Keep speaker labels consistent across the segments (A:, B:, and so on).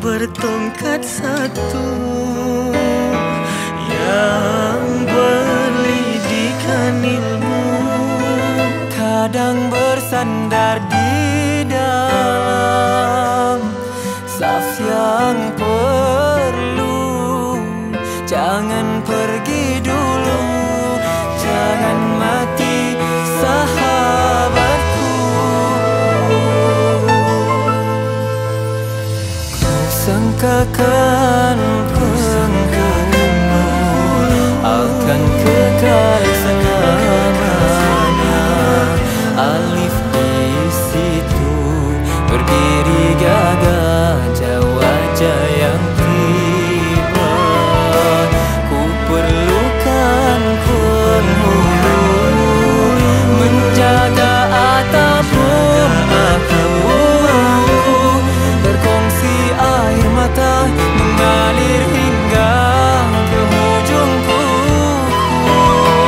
A: bertongkat satu yang berlidikan ilmu,
B: kadang bersandar di dalam saf yang perlu. Jangan pergi dulu, jangan mati sahabatku. Sangkakan pengalamanmu akan kekal selamanya. Alif di situ berdiri gagah, wajah yang tiba. Ku perlukan penghulu menjaga atapun aku. Berkongsi air mata mengalir hingga ke hujung kuku,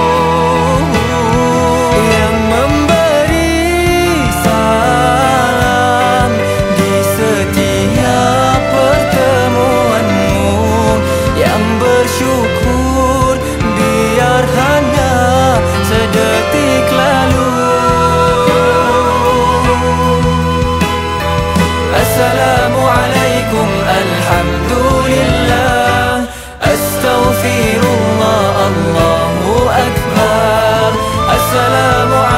B: yang memberi salam di setiap pertemuanmu, yang bersyukur biar hanya sedetik lalu. Assalamualaikum, alhamdulillah, astaghfirullah, Allahu akbar. Assalamualaikum.